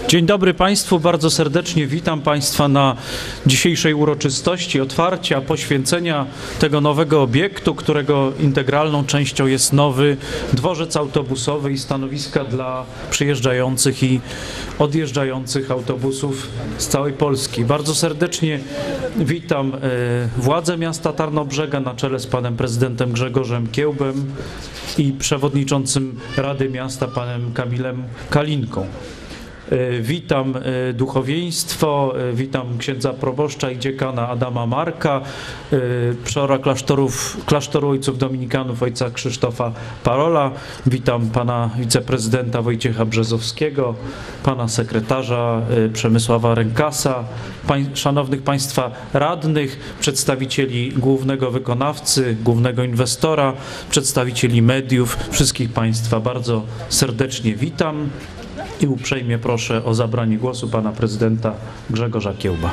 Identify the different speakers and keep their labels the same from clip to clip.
Speaker 1: Dzień dobry Państwu, bardzo serdecznie witam Państwa na dzisiejszej uroczystości otwarcia, poświęcenia tego nowego obiektu, którego integralną częścią jest nowy dworzec autobusowy i stanowiska dla przyjeżdżających i odjeżdżających autobusów z całej Polski. Bardzo serdecznie witam władze miasta Tarnobrzega na czele z panem prezydentem Grzegorzem Kiełbem i przewodniczącym Rady Miasta panem Kamilem Kalinką. Witam duchowieństwo, witam księdza proboszcza i dziekana Adama Marka, przeora klasztoru ojców dominikanów ojca Krzysztofa Parola, witam pana wiceprezydenta Wojciecha Brzezowskiego, pana sekretarza Przemysława Rękasa, szanownych państwa radnych, przedstawicieli głównego wykonawcy, głównego inwestora, przedstawicieli mediów, wszystkich państwa bardzo serdecznie witam. I uprzejmie proszę o zabranie głosu pana prezydenta Grzegorza Kiełba.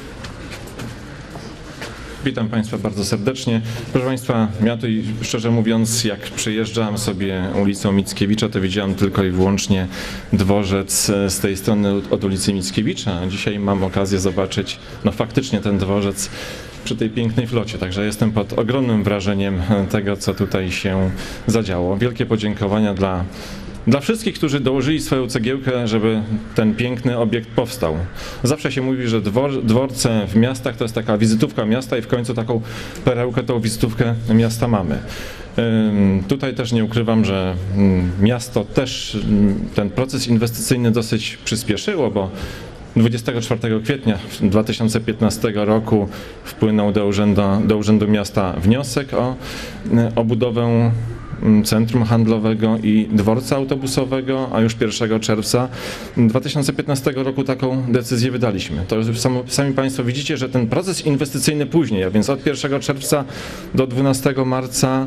Speaker 2: Witam Państwa bardzo serdecznie. Proszę Państwa, ja tutaj szczerze mówiąc, jak przejeżdżałem sobie ulicą Mickiewicza, to widziałem tylko i wyłącznie dworzec z tej strony od ulicy Mickiewicza. Dzisiaj mam okazję zobaczyć faktycznie ten dworzec przy tej pięknej flocie, także jestem pod ogromnym wrażeniem tego, co tutaj się zadziało. Wielkie podziękowania dla wszystkich, którzy dołożyli swoją cegiełkę, żeby ten piękny obiekt powstał. Zawsze się mówi, że dworce w miastach to jest taka wizytówka miasta i w końcu taką perełkę, tą wizytówkę miasta mamy. Tutaj też nie ukrywam, że miasto też ten proces inwestycyjny dosyć przyspieszyło, bo 24 kwietnia 2015 roku wpłynął do Urzędu Miasta wniosek o budowę centrum handlowego i dworca autobusowego, a już 1 czerwca 2015 roku taką decyzję wydaliśmy. To już sami Państwo widzicie, że ten proces inwestycyjny później, a więc od 1 czerwca do 12 marca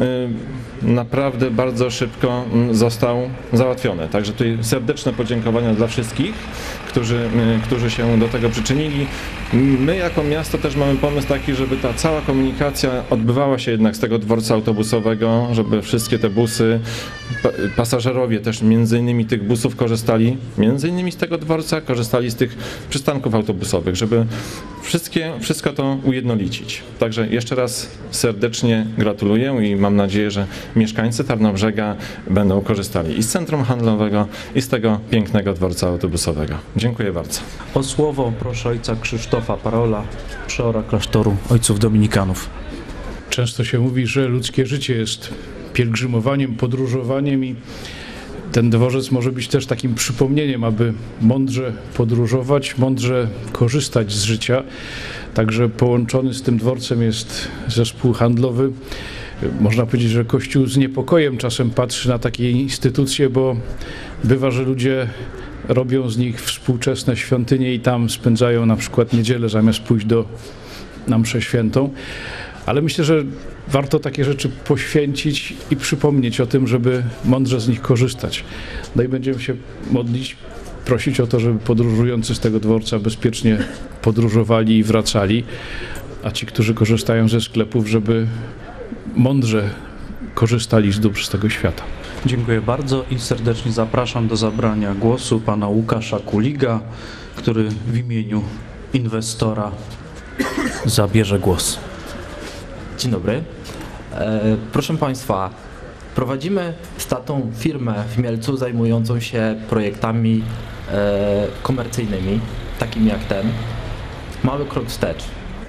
Speaker 2: naprawdę bardzo szybko został załatwiony. Także tutaj serdeczne podziękowania dla wszystkich, którzy się do tego przyczynili. My jako miasto też mamy pomysł taki, żeby ta cała komunikacja odbywała się jednak z tego dworca autobusowego, żeby wszystkie te busy, pasażerowie też między innymi tych busów korzystali, między innymi z tego dworca, korzystali z tych przystanków autobusowych, żeby wszystko to ujednolicić. Także jeszcze raz serdecznie gratuluję i mam nadzieję, że mieszkańcy Tarnobrzega będą korzystali i z centrum handlowego, i z tego pięknego dworca autobusowego. Dziękuję bardzo.
Speaker 1: O słowo proszę ojca Krzysztofa Parola, przeora klasztoru ojców dominikanów.
Speaker 3: Często się mówi, że ludzkie życie jest pielgrzymowaniem, podróżowaniem i ten dworzec może być też takim przypomnieniem, aby mądrze podróżować, mądrze korzystać z życia. Także połączony z tym dworcem jest zespół handlowy. Można powiedzieć, że Kościół z niepokojem czasem patrzy na takie instytucje, bo bywa, że ludzie robią z nich współczesne świątynie i tam spędzają na przykład niedzielę zamiast pójść na mszę świętą. Ale myślę, że warto takie rzeczy poświęcić i przypomnieć o tym, żeby mądrze z nich korzystać. No i będziemy się modlić, prosić o to, żeby podróżujący z tego dworca bezpiecznie podróżowali i wracali, a ci, którzy korzystają ze sklepów, żeby mądrze korzystali z dóbr z tego świata.
Speaker 1: Dziękuję bardzo i serdecznie zapraszam do zabrania głosu pana Łukasza Kuliga, który w imieniu inwestora zabierze głos.
Speaker 4: Dzień dobry. Proszę Państwa, prowadzimy z tatą firmę w Mielcu zajmującą się projektami komercyjnymi, takimi jak ten. Mały krok wstecz.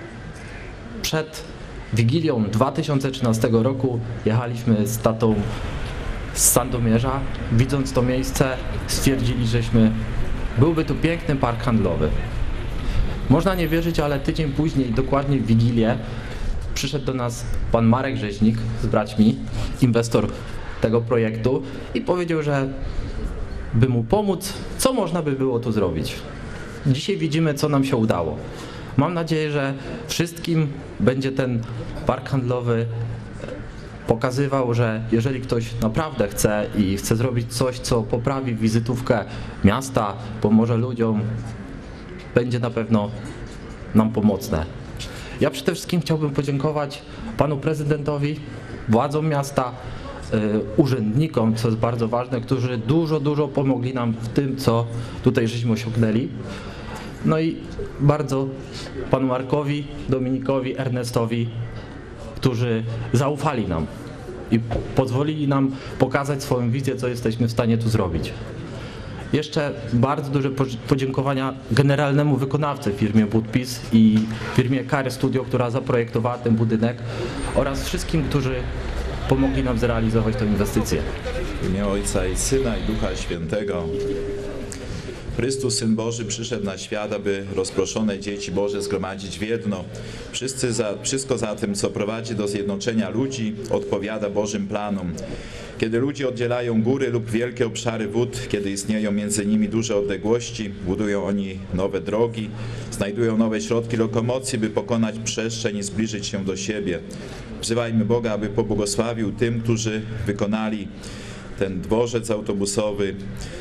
Speaker 4: Przed Wigilią 2013 roku jechaliśmy z tatą z Sandomierza. Widząc to miejsce, stwierdzili, byłby tu piękny park handlowy. Można nie wierzyć, ale tydzień później, dokładnie w Wigilię, przyszedł do nas pan Marek Rzeźnik z braćmi, inwestor tego projektu i powiedział, że by mu pomóc, co można by było tu zrobić. Dzisiaj widzimy, co nam się udało. Mam nadzieję, że wszystkim będzie ten park handlowy pokazywał, że jeżeli ktoś naprawdę chce i chce zrobić coś, co poprawi wizytówkę miasta, pomoże ludziom, będzie na pewno nam pomocne. Ja przede wszystkim chciałbym podziękować panu prezydentowi, władzom miasta urzędnikom, co jest bardzo ważne, którzy dużo pomogli nam w tym, co tutaj żeśmy osiągnęli. No i bardzo panu Markowi, Dominikowi, Ernestowi, którzy zaufali nam i pozwolili nam pokazać swoją wizję, co jesteśmy w stanie tu zrobić. Jeszcze bardzo duże podziękowania generalnemu wykonawcy firmie Budpis i firmie Kary Studio, która zaprojektowała ten budynek, oraz wszystkim, którzy pomogli nam zrealizować tę inwestycję.
Speaker 5: W imię Ojca i Syna i Ducha Świętego. Chrystus, Syn Boży, przyszedł na świat, aby rozproszone dzieci Boże zgromadzić w jedno. Wszystko za tym, co prowadzi do zjednoczenia ludzi, odpowiada Bożym planom. Kiedy ludzie oddzielają góry lub wielkie obszary wód, kiedy istnieją między nimi duże odległości, budują oni nowe drogi, znajdują nowe środki lokomocji, by pokonać przestrzeń i zbliżyć się do siebie. Wzywajmy Boga, aby pobłogosławił tym, którzy wykonali ten dworzec autobusowy,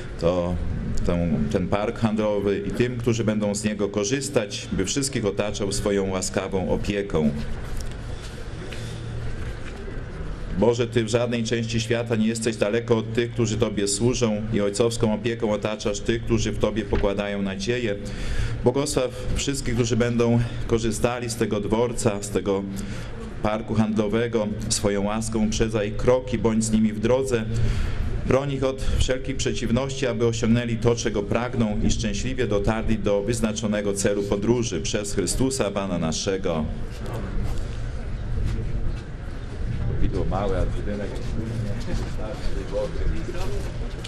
Speaker 5: ten park handlowy i tym, którzy będą z niego korzystać, by wszystkich otaczał swoją łaskawą opieką. Boże, Ty w żadnej części świata nie jesteś daleko od tych, którzy Tobie służą i ojcowską opieką otaczasz tych, którzy w Tobie pokładają nadzieję. Błogosław wszystkich, którzy będą korzystali z tego dworca, z tego parku handlowego, swoją łaską uprzedzaj ich kroki, bądź z nimi w drodze. Broń ich od wszelkich przeciwności, aby osiągnęli to, czego pragną i szczęśliwie dotarli do wyznaczonego celu podróży przez Chrystusa, Pana naszego. Widło małe, a budynek